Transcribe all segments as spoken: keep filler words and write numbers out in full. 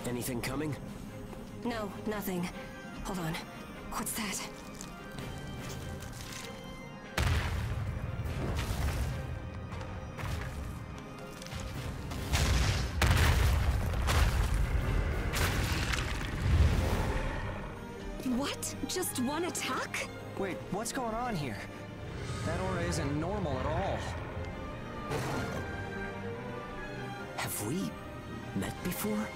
Anything coming? No, nothing. Hold on. What's that? What? Just one attack? Wait, what's going on here? That aura isn't normal at all. Have we met before?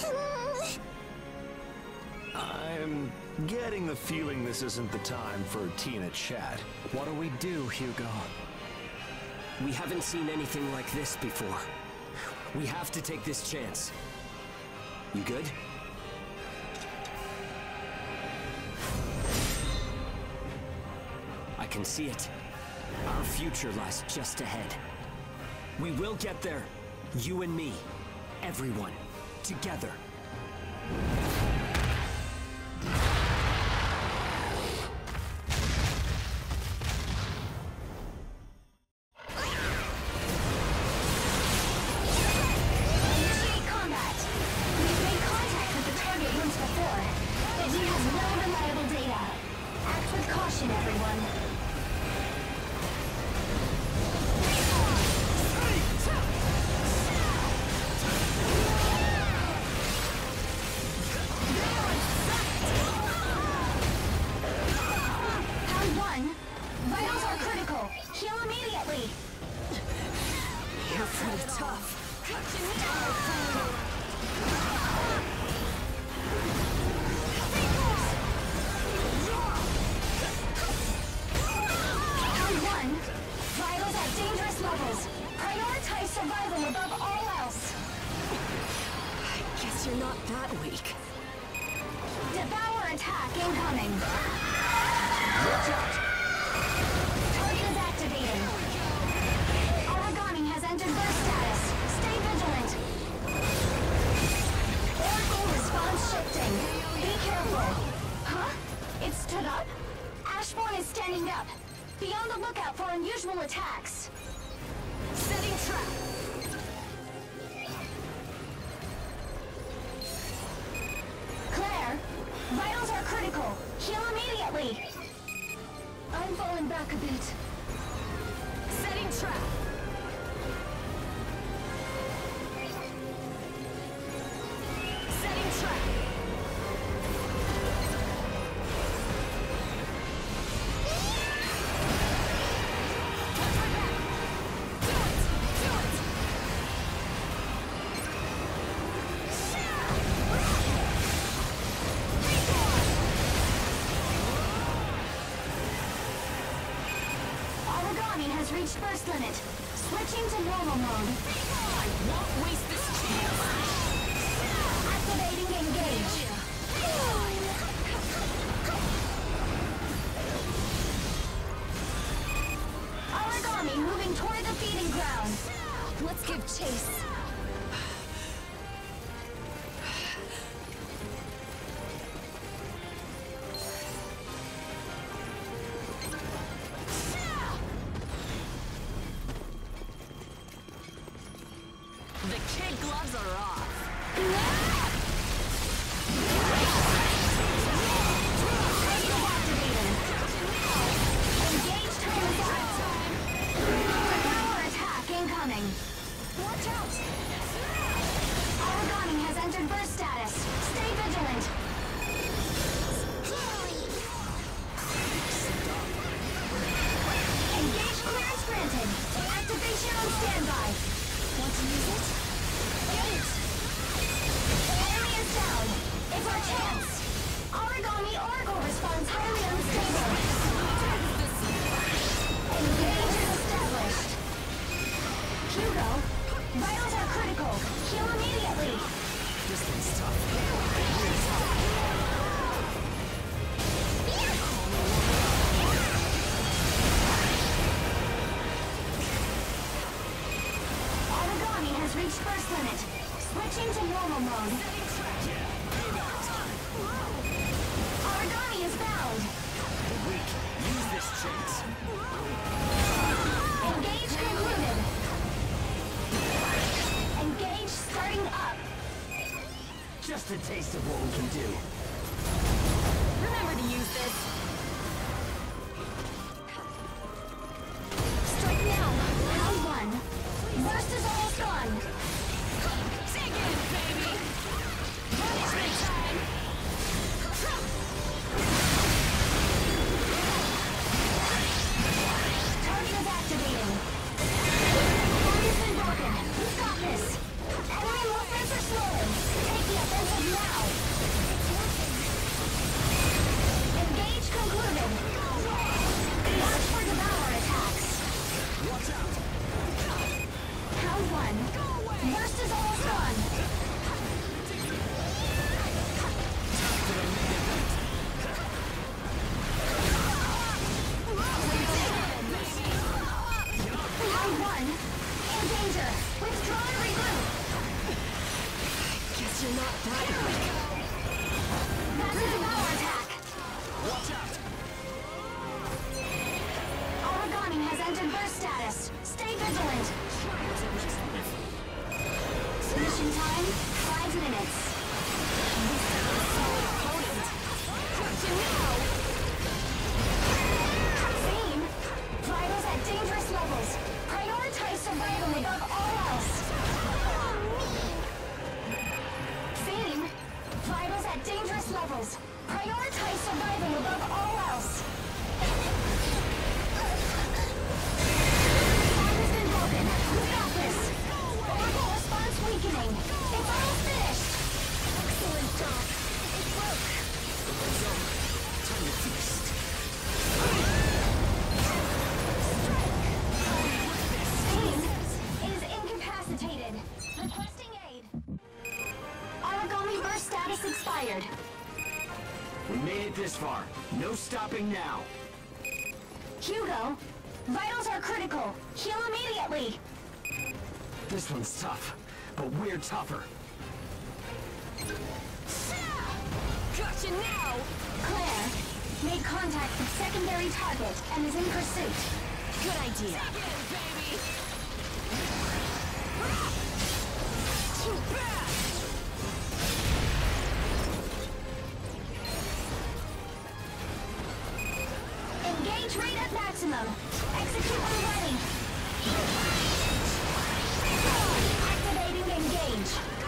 I'm getting the feeling this isn't the time for a Tina chat. What do we do, Hugo? We haven't seen anything like this before. We have to take this chance. You good? I can see it. Our future lies just ahead. We will get there. You and me. Everyone. Together. You're not that weak. Devour attack incoming. Watch out. Target is activating. Origami has entered burst status. Stay vigilant. Oracle response shifting. Be careful. Huh? It stood up? Ashborn is standing up. Be on the lookout for unusual attacks. Setting trap. Vitals are critical. Heal immediately. I'm falling back a bit. Setting trap. Setting trap. Reached burst limit. Switching to normal mode. I won't waste this chance. Activating engage. Origami moving toward the feeding ground. Let's give chase. The kid gloves are off. Engage turn Power attack incoming. Watch out! Origami has entered burst status. Stay vigilant. Engage clearance granted. Activation on standby. Want to use it? Get it! Enemy is down! It's our chance! Origami Oracle responds highly unstable. Engage is established. Hugo, vitals are critical. Heal immediately. This thing's tough. Reached burst limit. Switching to normal mode. Origami is bound. Weak. Use this chance. Engage concluded. Engage starting up. Just a taste of what we can do. Remember to use this. Strike now. Round one. Burst is almost gone. Dig in, baby. Punishment time. Target is activating. Fire has been broken. We've got this. Enemy movements are slowing. Take the offensive now. Engage concluded. Watch for devour attacks. Watch out! Round one. Burst is almost gone. Round one. In danger. Withdraw and regroup. Guess you're not that quick. That's a devour attack. Watch out! Origami has entered burst status. Stay vigilant. Mission time, five minutes. Theme, vitals at dangerous levels. Prioritize survival above all else. Theme, vitals at dangerous levels. Prioritize survival above all else. Fire has been broken. We've got this. Orbital response weakening. It's almost finished. Excellent job. It broke. Time to feast. Steam is incapacitated. Requesting aid. Origami burst status expired. We made it this far. No stopping now. Hugo, vitals are critical. Heal immediately. This one's tough, but we're tougher. Gotcha now. Claire made contact with secondary target and is in pursuit. Good idea. Dig in, baby. Too bad. Engage rate at maximum. Execute when ready. Activating engage.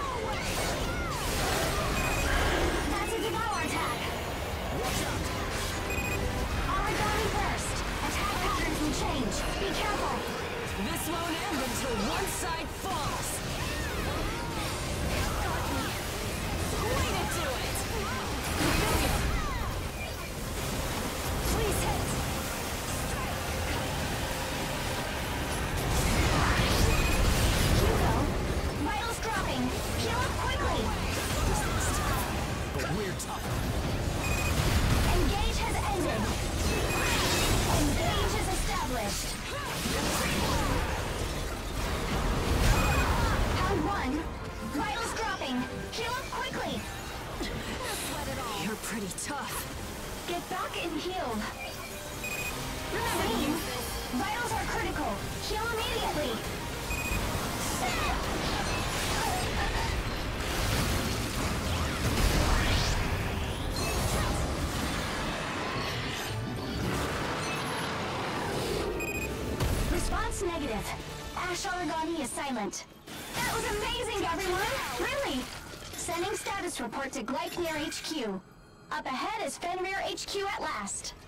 That's a devour attack. Watch out! Origami burst. Attack patterns will change. Be careful. This won't end until one side falls. Way to do it. Please hit. Hugo, vitals dropping. Heal up quickly. But we're tougher. Engage has ended. Engage is established. Round one. Vitals dropping. Heal up quickly. You're pretty tough. Get back and heal. Remember, vitals are critical. Heal immediately. Response negative. Ash Origami is silent. That was amazing, everyone! Really! Sending status report to Gleipnir H Q. Up ahead is Fenrir H Q at last.